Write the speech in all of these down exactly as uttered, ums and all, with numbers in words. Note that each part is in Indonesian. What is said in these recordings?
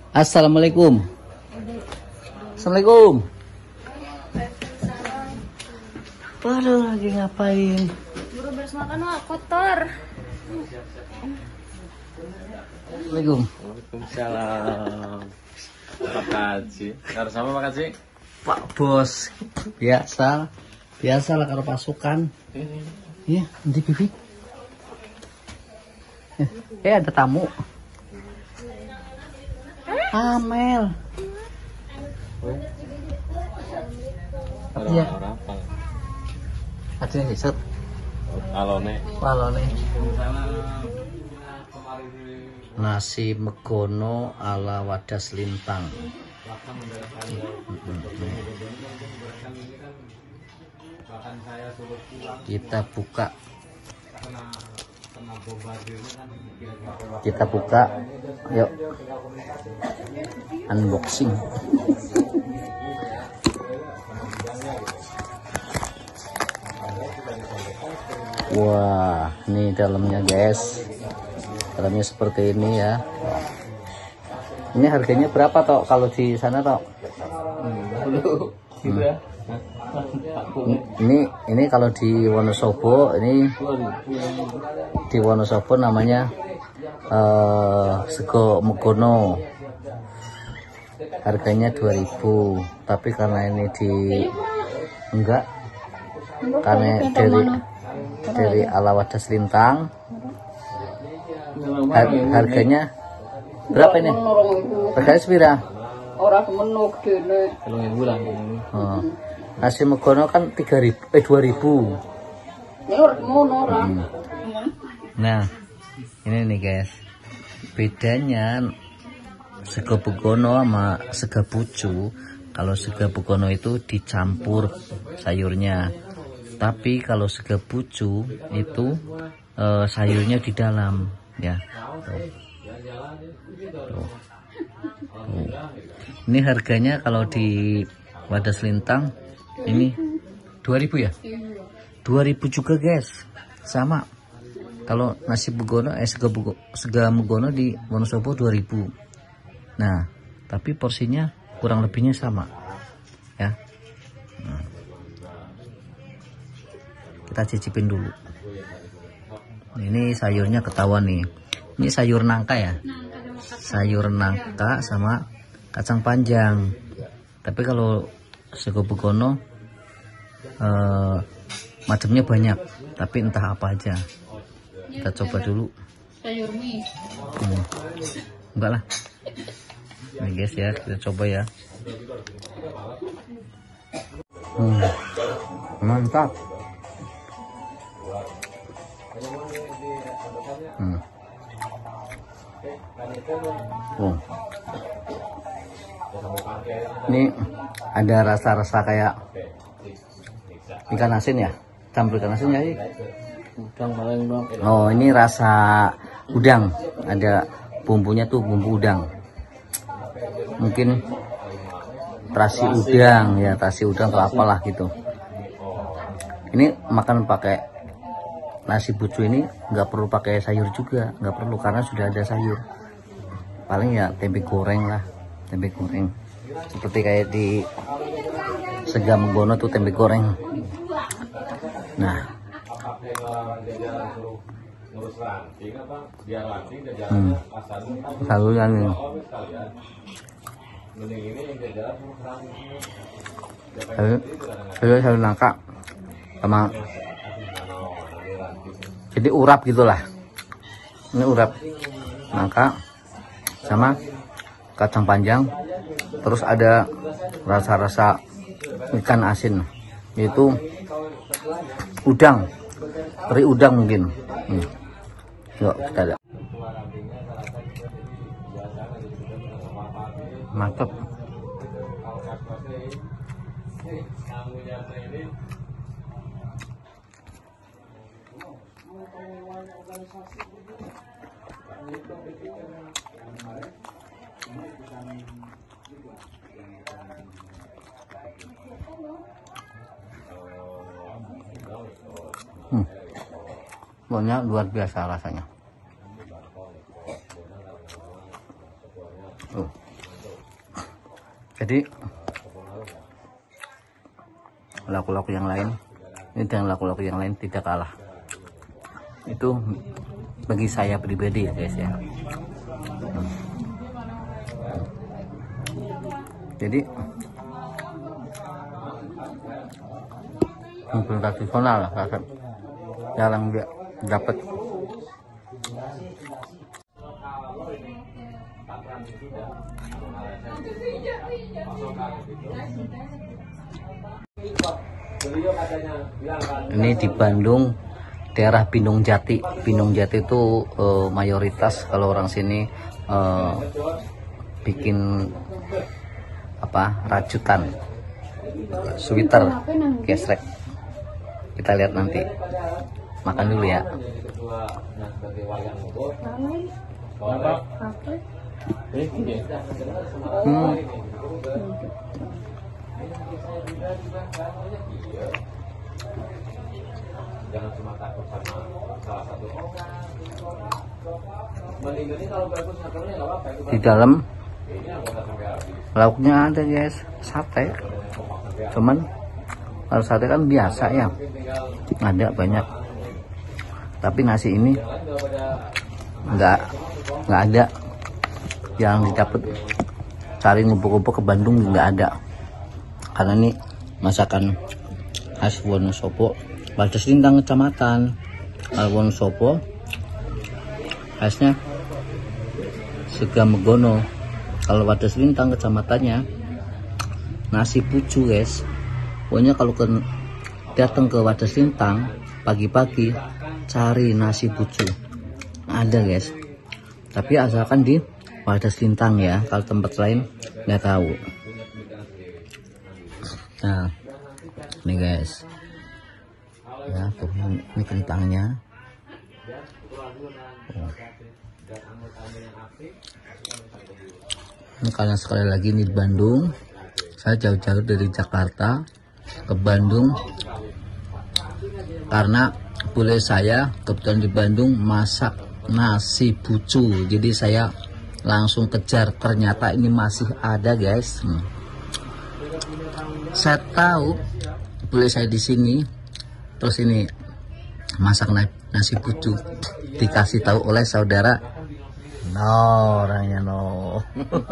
Assalamualaikum. Assalamualaikum. Waduh, lagi ngapain? Buru beres makan, wah kotor. Assalamualaikum. Waalaikumsalam. Pak Kaji, harus sama Pak Kaji? Pak Bos, biasa, biasa lah kalau pasukan. Iya, nanti pipi. Eh, ada tamu. Amel. Iya. Ada set. Alone. Alone. Nasi megono ala Wadas Lintang. Kita buka. Kita buka. Yuk. Unboxing. Wah, ini dalamnya guys. Dalamnya seperti ini ya. Ini harganya berapa toh kalau di sana toh? Hmm. Ini ini kalau di Wonosobo ini di Wonosobo namanya uh, sego megono. Harganya dua ribu, tapi karena ini di enggak karena dari dari ala Wadas Lintang har, harganya berapa ini? Harganya sepira? Orang menuk dene. Oh. Nasi megono kan tiga ribu eh dua ribu. Hmm. Nah, ini nih guys. Bedanya sego begono sama sega pucu. Kalau sega begono itu dicampur sayurnya, tapi kalau sega pucu itu eh, sayurnya di dalam ya. Tuh. Tuh. Tuh. Ini harganya kalau di Wadas Lintang ini dua ribu ya, dua ribu juga guys, sama. Kalau nasi begono eh sega, begono, sega megono di Wonosobo dua ribu. Nah, tapi porsinya kurang lebihnya sama, ya. Nah. Kita cicipin dulu. Ini sayurnya ketahuan nih. Ini sayur nangka ya, sayur nangka sama kacang panjang. Tapi kalau sego begono eh, macamnya banyak, tapi entah apa aja. Kita coba dulu. Sayur mie. Hmm. Enggak lah. Nih guys ya, kita coba ya. Hmm. Mantap. Hmm. Oh. Ini ada rasa-rasa kayak ikan asin ya, campur ikan asin ya. Oh, ini rasa udang, ada bumbunya tuh bumbu udang. Mungkin terasi udang ya, terasi udang atau apalah gitu. Ini makan pakai nasi pucu ini nggak perlu pakai sayur juga, nggak perlu karena sudah ada sayur. Paling ya tempe goreng lah, tempe goreng. Seperti kayak di sega megono tuh tempe goreng. Nah, hmm. Saluran ini. Saya sayur nangka sama, jadi urap gitulah. Ini urap nangka sama kacang panjang, terus ada rasa-rasa ikan asin, yaitu udang, teri udang mungkin. Hmm. Yuk kita lihat. Mantap. Hmm. Pokoknya luar biasa rasanya. Oh. Jadi lauk-lauk yang lain ini dengan lauk-lauk yang lain tidak kalah. Itu bagi saya pribadi ya guys ya. Jadi mungkin tradisional lah, jarang dia dapat. Ini di Bandung, daerah Pinung Jati. Pinung Jati itu uh, mayoritas kalau orang sini uh, bikin apa rajutan, sweater, gesrek. Kita lihat nanti. Makan dulu ya. Hmm. Jangan cuma takut sama salah satu orang. Di dalam lauknya ada guys, sate. Cuman kalau sate kan biasa ya, ada banyak. Tapi nasi ini nggak nggak ada. Yang didapat cari ngumpul-ngumpul ke Bandung nggak ada. Karena ini masakan khas Wonosobo, Wadas Lintang Kecamatan Wonosobo. Khasnya Sega Megono. Kalau Wadas Lintang kecamatannya nasi pucu guys. Pokoknya kalau ke, datang ke Wadas Lintang pagi-pagi cari nasi pucu, ada guys. Tapi asalkan di Wadas Lintang ya, kalau tempat lain nggak tahu. Nah ini guys ya, tuh ini kentangnya. Oh. Ini karena sekali lagi ini di Bandung, saya jauh-jauh dari Jakarta ke Bandung karena boleh saya kebetulan di Bandung masak nasi pucu, jadi saya langsung kejar, ternyata ini masih ada guys. hmm. Saya tahu boleh saya di sini, terus ini masak nasi pucu, dikasih tahu oleh saudara, no orangnya no.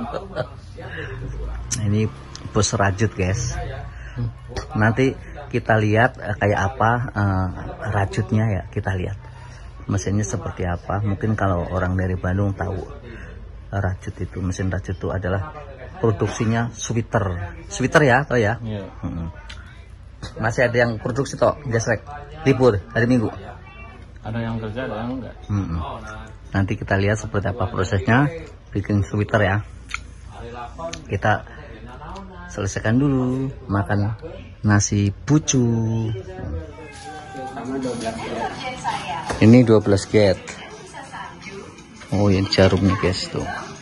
Ini bos rajut guys. Nanti kita lihat uh, kayak apa uh, rajutnya ya, kita lihat mesinnya seperti apa. Mungkin kalau orang dari Bandung tahu uh, rajut itu, mesin rajut itu adalah produksinya sweater, sweater ya, toh ya. Yeah. Hmm. Masih ada yang produksi toh, gesrek, libur hari Minggu. Ada yang kerja, ada yang enggak. Hmm. Nanti kita lihat seperti apa prosesnya bikin sweater ya. Kita selesaikan dulu makan nasi pucu. Ini dua belas get. Oh, yang jarumnya guys tuh.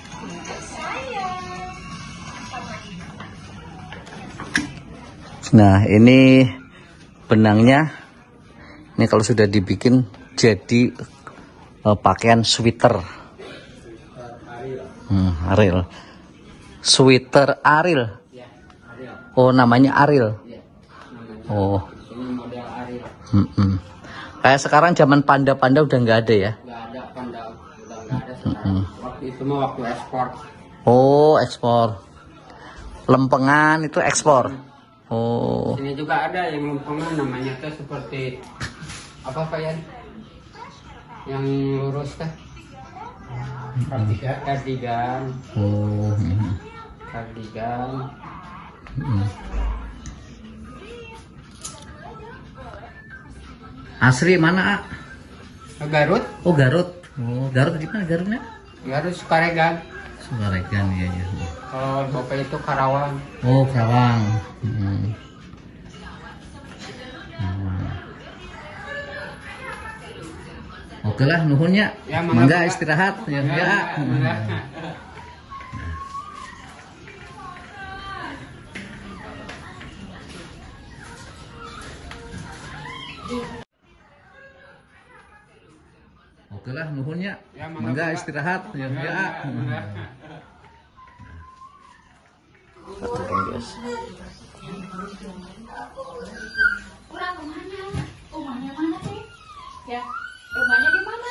Nah, ini benangnya. Ini kalau sudah dibikin jadi uh, pakaian sweater. Hmm, Aril. Sweater Aril. Oh, namanya Aril. Oh. Hmm -hmm. Kayak sekarang zaman panda-panda udah nggak ada ya? Nggak ada panda, udah nggak ada sekarang. Waktu itu mah waktu ekspor. Oh, ekspor. Lempengan itu ekspor. Oh. Ini juga ada yang lempengan, namanya tuh seperti apa Pak Yan? Yang lurus teh. Kardigan. Kardigan. Oh. Kardigan. Hmm. Asri mana, A? Garut. Oh, Garut. Oh, Garut di mana Garutnya? Garut Sukaregan. Sukaregan ya ya. Kalau Bapak itu Karawang. Oh, Karawang. Hmm. Hmm. Oke lah, nuhunnya. Ya, mangga istirahat ya. Ya. ya. ya. Oke lah, nuhunnya. Ya, mangga istirahat ya. Ya. ya. guys. Ya, rumahnya di mana?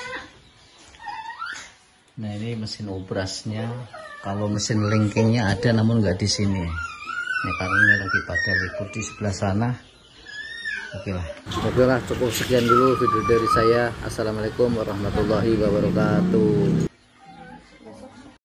Nah ini mesin obrasnya. Kalau mesin linkingnya ada namun nggak di sini. Ini karena ini lagi pada libur di sebelah sana. Oke lah. Oke lah, cukup sekian dulu video dari saya. Assalamualaikum warahmatullahi wabarakatuh.